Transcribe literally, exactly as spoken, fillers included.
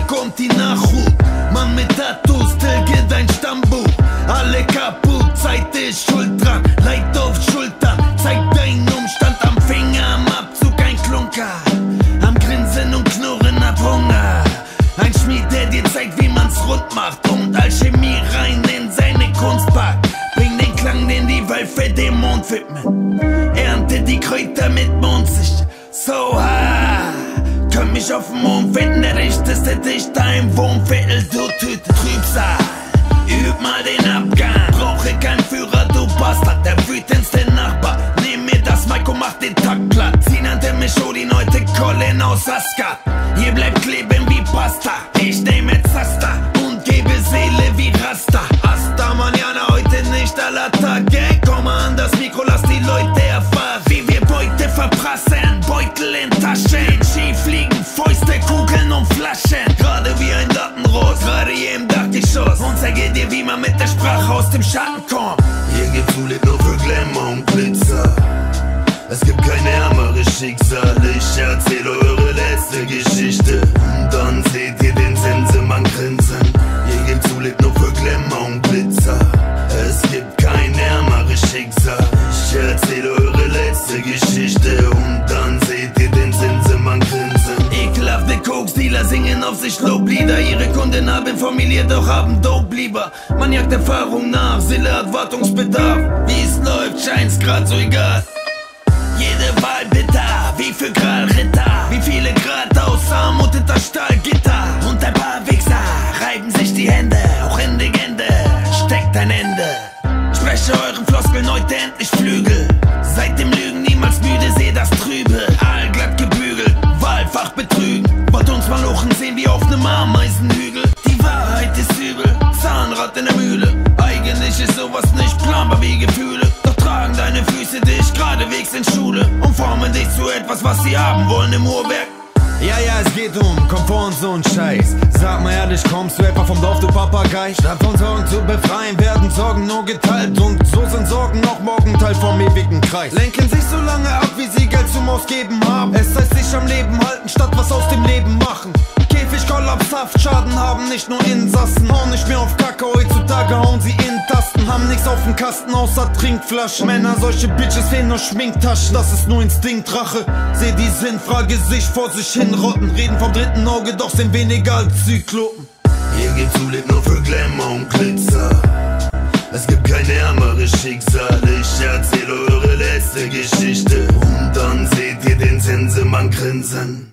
kommt die Nachhut. Mann mit Tattoos, tilge dein Stammbuch. Alle kaputt, Zeit ist schuld dran. Leid auf Schultern, zeig deinen Umstand. Am Finger, am Abzug ein Klunker. Am Grinsen und Knurren ab Hunger. Ein Schmied, der dir zeigt, wie man's rund macht. Und Alchemie rein in seine Kunst packt. Bring den Klang, den die Wölfe dem Mond widmen. Ernte die Kräuter mit Mondsicht. So ha, können mich auf dem Mond finden. Der richteste Dichter im Wohnviertel. Du Tüte Trübsal, üb mal den Abgang. Brauche kein Führer, du Bastard. Der wütendste Nachbar, nehm mir das Mic und mach den Takt platt. Sie nannte mich Odin, heute Colin aus Asgard. Hier bleibt kleben wie Pasta. Ich nehme Zaster und gebe Seele wie Rasta. Hasta mañana, heute nicht aller Tage. Komm mal an das Mikro, lass die Leute erfahren, wie wir Beute verprassen. Beutel in Taschen, schief fliegen Fäuste, Kugeln und Flaschen. Gerade wie ein Lattenrost, gerade hier im Dachgeschoss. Und zeige dir, wie man mit der Sprache aus dem Schatten kommt. Hier gibt's Zulit nur für Glamour und Glitzer. Es gibt kein ärmeres Schicksal. Ich erzähle eure letzte Geschichte und dann seht ihr den Sensemann grinsen. Hier gibt's Zulit nur für Glamour und Glitzer. Es gibt kein ärmeres Schicksal. Ich erzähle eure letzte Geschichte und dann seht ihr den Sensemann grinsen. Ekelhafte Koksdealer singen auf sich Loblieder. Ihre Kunden haben Familie, doch haben Dope lieber. Man jagt Erfahrung nach, Seele hat Wartungsbedarf. Wie es läuft, scheint's grad so egal. Jede Wahl bitter, wie für Gralritter. Wie viele Grad aus Armut hinter Stahlgitter. Und ein paar Wichser reiben sich die Hände. Auch in die Hände steckt ein Ende. Spreche euren Floskeln heute endlich Flügel. Seit dem Lügen niemals müde, seh das Trübe. Aalglatt gebügelt, Wahlfach betrügen. Wollt uns mal lochen sehen wie auf nem Ameisenhügel. Die Wahrheit ist übel, Zahnrad in der Mühle. Eigentlich ist sowas nicht planbar wie Gefühle. Doch tragen deine Füße dich geradewegs in Schule und formen dich zu etwas, was sie haben wollen im Uhrwerk. Ja, ja, es geht um Komfort und so ein Scheiß. Sag mal ehrlich, kommst du etwa vom Dorf, du Papagei? Statt von Sorgen zu befreien, werden Sorgen nur geteilt. Und so sind Sorgen noch morgen Teil vom ewigen Kreis. Lenken sich so lange ab, wie sie Geld zum Ausgeben haben. Es heißt sich am Leben halten, statt was aus dem Leben machen. Käfig, Kollaps, Schaden haben nicht nur Insassen. Hauen nicht mehr auf Kacke, heutzutage hauen sie in Tasten. Haben nichts auf dem Kasten außer Trinkflaschen. Männer, solche Bitches fehlen nur Schminktaschen. Das ist nur Instinktrache. Seh die Sinnfrage sich vor sich hinrotten. Reden vom dritten Auge, doch sind weniger als Zyklopen. Hier gibt's Zulit nur für Glamour und Glitzer. Es gibt kein ärmeres Schicksal. Ich erzähle eure letzte Geschichte und dann seht ihr den Sensemann grinsen.